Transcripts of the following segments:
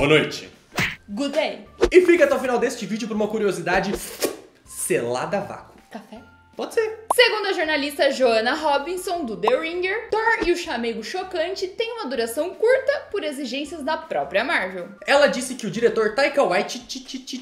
Boa noite. Good day. E fica até o final deste vídeo por uma curiosidade selada a vácuo. Café? Pode ser. Segundo a jornalista Joanna Robinson, do The Ringer, Thor e o chamego chocante têm uma duração curta por exigências da própria Marvel. Ela disse que o diretor Taika Waititi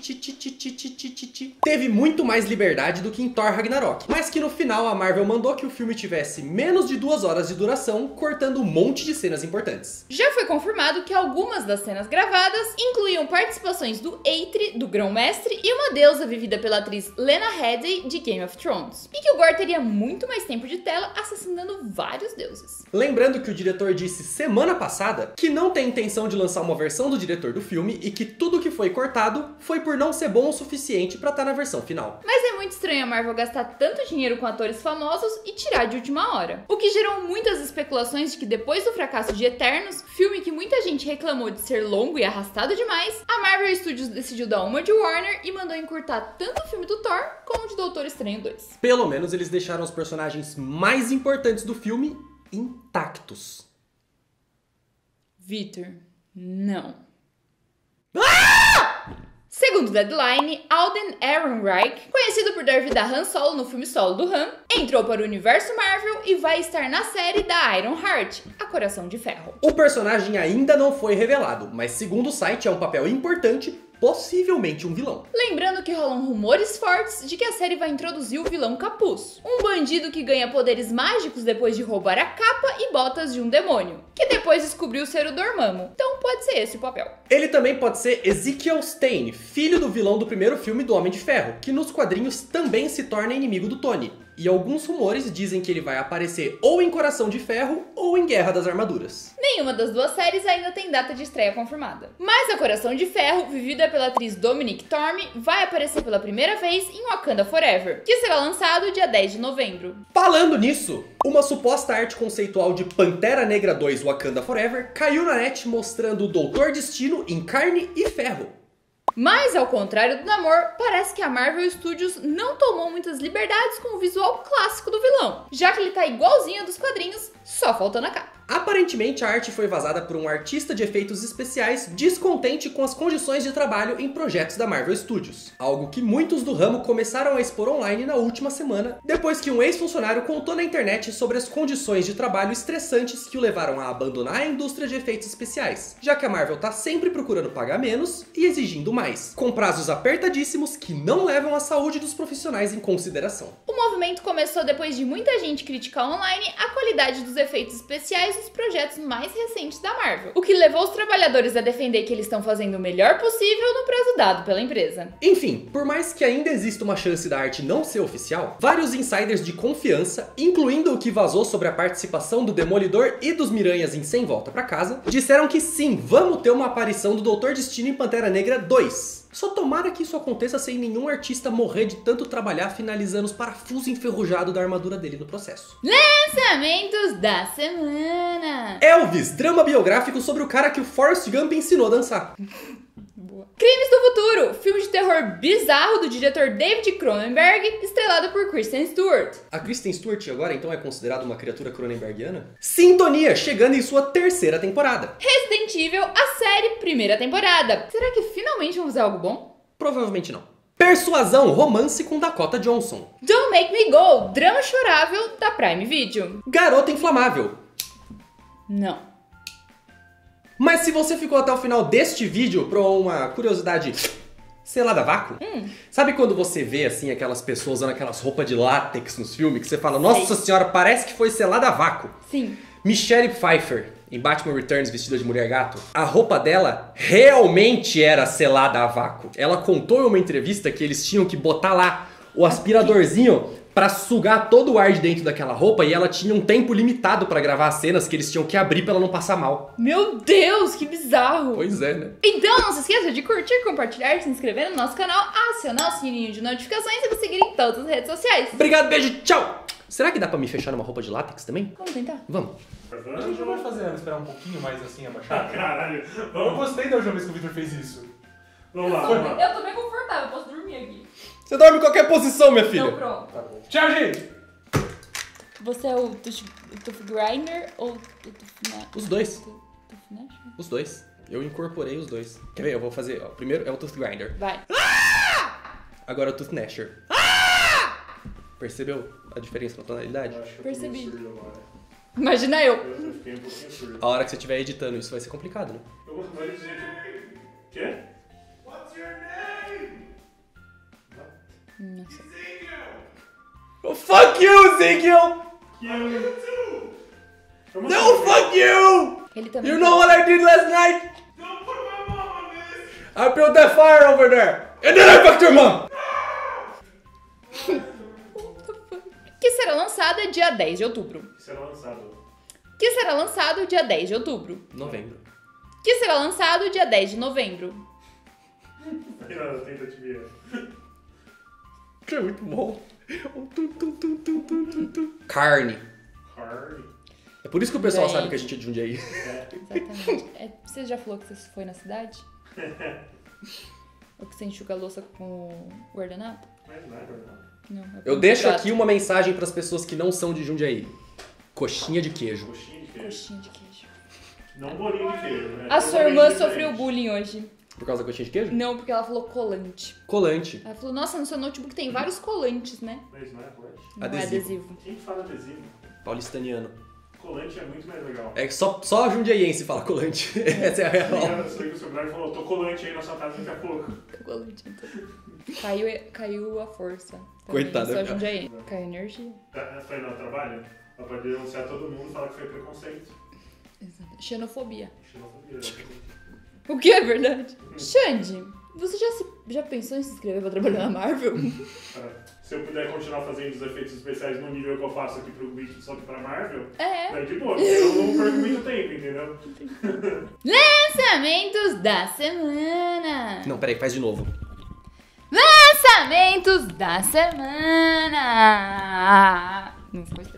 teve muito mais liberdade do que em Thor Ragnarok, mas que no final a Marvel mandou que o filme tivesse menos de 2 horas de duração, cortando um monte de cenas importantes. Já foi confirmado que algumas das cenas gravadas incluíam participações do Eitri, do Grão-Mestre, e uma deusa vivida pela atriz Lena Headey, de Game of Thrones. E que o Gore teria muito mais tempo de tela assassinando vários deuses. Lembrando que o diretor disse semana passada que não tem intenção de lançar uma versão do diretor do filme e que tudo que foi cortado foi por não ser bom o suficiente pra estar na versão final. Mas é muito estranho a Marvel gastar tanto dinheiro com atores famosos e tirar de última hora. O que gerou muitas especulações de que depois do fracasso de Eternos, filme que muita gente reclamou de ser longo e arrastado demais, a Marvel Studios decidiu dar uma de Warner e mandou encurtar tanto o filme do Thor como o de Doutor Estranho 2. Pelo menos eles deixaram os personagens mais importantes do filme intactos. Victor, não. Segundo Deadline, Alden Ehrenreich, conhecido por dar vida a Han Solo no filme solo do Han, entrou para o universo Marvel e vai estar na série da Iron Heart, a Coração de Ferro. O personagem ainda não foi revelado, mas segundo o site é um papel importante, possivelmente um vilão. Lembrando que rolam rumores fortes de que a série vai introduzir o vilão Capuz, um bandido que ganha poderes mágicos depois de roubar a capa e botas de um demônio, que depois descobriu ser o Dormammu. Então pode ser esse o papel. Ele também pode ser Ezekiel Stane, filho do vilão do primeiro filme do Homem de Ferro, que nos quadrinhos também se torna inimigo do Tony. E alguns rumores dizem que ele vai aparecer ou em Coração de Ferro ou em Guerra das Armaduras. Nenhuma das duas séries ainda tem data de estreia confirmada. Mas a Coração de Ferro, vivida pela atriz Dominique Torme, vai aparecer pela primeira vez em Wakanda Forever, que será lançado dia 10 de novembro. Falando nisso, uma suposta arte conceitual de Pantera Negra 2 Wakanda Forever caiu na net mostrando o Doutor Destino em carne e ferro. Mas, ao contrário do Namor, parece que a Marvel Studios não tomou muitas liberdades com o visual clássico do vilão, já que ele tá igualzinho ao dos quadrinhos, só faltando a capa. Aparentemente, a arte foi vazada por um artista de efeitos especiais descontente com as condições de trabalho em projetos da Marvel Studios. Algo que muitos do ramo começaram a expor online na última semana, depois que um ex-funcionário contou na internet sobre as condições de trabalho estressantes que o levaram a abandonar a indústria de efeitos especiais, já que a Marvel tá sempre procurando pagar menos e exigindo mais, com prazos apertadíssimos que não levam a saúde dos profissionais em consideração. O movimento começou depois de muita gente criticar online a qualidade dos efeitos especiais dos projetos mais recentes da Marvel, o que levou os trabalhadores a defender que eles estão fazendo o melhor possível no prazo dado pela empresa. Enfim, por mais que ainda exista uma chance da arte não ser oficial, vários insiders de confiança, incluindo o que vazou sobre a participação do Demolidor e dos Miranhas em Sem Volta Pra Casa, disseram que sim, vamos ter uma aparição do Doutor Destino em Pantera Negra 2. Só tomara que isso aconteça sem nenhum artista morrer de tanto trabalhar finalizando os parafusos enferrujados da armadura dele no processo. Lançamentos da semana. Elvis, drama biográfico sobre o cara que o Forrest Gump ensinou a dançar. Boa. Crimes do Futuro, filme de terror bizarro do diretor David Cronenberg, estrelado por Kristen Stewart. A Kristen Stewart agora então é considerada uma criatura cronenbergiana? Sintonia, chegando em sua 3ª temporada. Resident Evil, a série, 1ª temporada. Será que finalmente vão fazer algo bom? Provavelmente não. Persuasão, romance com Dakota Johnson. Don't Make Me Go, drama chorável da Prime Video. Garota Inflamável. Não. Mas se você ficou até o final deste vídeo pra uma curiosidade selada a vácuo, sabe quando você vê assim aquelas pessoas usando aquelas roupas de látex nos filmes que você fala, nossa senhora, parece que foi selada a vácuo? Sim. Michelle Pfeiffer, em Batman Returns, vestida de mulher gato, a roupa dela realmente era selada a vácuo. Ela contou em uma entrevista que eles tinham que botar lá o aspiradorzinho pra sugar todo o ar de dentro daquela roupa e ela tinha um tempo limitado pra gravar as cenas que eles tinham que abrir pra ela não passar mal. Meu Deus, que bizarro! Pois é, né? Então não se esqueça de curtir, compartilhar, se inscrever no nosso canal, acionar o sininho de notificações e nos seguir em todas as redes sociais. Obrigado, beijo, tchau! Será que dá pra me fechar numa roupa de látex também? Vamos tentar? Vamos. A gente não vai fazer ela esperar um pouquinho mais assim, abaixar? Caralho, Eu vamos. gostei da última vez que o Victor fez isso. Vamos lá, Eu vamos lá. tô bem confortável, posso dormir aqui. Você dorme em qualquer posição, minha filha. Então pronto. Tá bom. Tchau, gente! Você é o Tuff Grinder ou o Tuff Os dois. Tuff Nash? Os dois. Eu incorporei os dois. Quer ver? Eu vou fazer, ó. Primeiro é o Tooth Grinder. Vai. Agora é o Tooth Gnasher. Percebeu a diferença na tonalidade? Eu acho que eu Percebi. tô meio surdo agora. Imagina eu. Eu fiquei um pouquinho surdo. A hora que você estiver editando isso vai ser complicado, né? Eu gostaria de dizer que... Quê? What's your name? Nossa. Oh, fuck you, Ezekiel! Que eu... No, fuck you! Ele também. You know what I did last night? Don't put my mom on this! I built that fire over there! And then I fucked your mom! Que será lançada dia 10 de outubro. Será lançado. Que será lançado dia 10 de outubro. Novembro. Que será lançado dia 10 de novembro. Aí na tentativa. Que é muito bom. Carne. Hard. É por isso que o pessoal Bem. sabe que a gente é de Jundiaí. Exatamente. Você já falou que você foi na cidade? Ou que você enxuga a louça com o guardanapo? Mas não é verdade. Não. É Eu com deixo prato. aqui uma mensagem pras pessoas que não são de Jundiaí. Coxinha de queijo. Coxinha de queijo. Coxinha de queijo. Não bolinho de queijo, né? A sua Totalmente irmã diferente. sofreu bullying hoje. Por causa da coxinha de queijo? Não, porque ela falou colante. Colante. Ela falou, nossa, no seu notebook tem vários colantes, né? Mas não é colante. Não Adesivo. é adesivo. Quem fala adesivo? Paulistaniano. Colante é muito mais legal. É que só jundiaiense fala colante. Essa é a real. Eu sei que o seu brother falou, tô colante aí na sua casa daqui a pouco. Colante, então. Caiu a força. Também, Coitada. Só Jundiaí. Caiu a energia. Foi no trabalho? Ela pode denunciar todo mundo e falar que foi preconceito. Exato. Xenofobia. Xenofobia, né? O que é verdade? Xande, você já pensou em se inscrever pra trabalhar na Marvel? Se eu puder continuar fazendo os efeitos especiais no nível que eu faço aqui pro vídeo, só que pra Marvel, É. é de boa, porque eu não perco muito tempo, entendeu? Lançamentos da semana. Não, peraí, faz de novo. Lançamentos da semana. Não ficou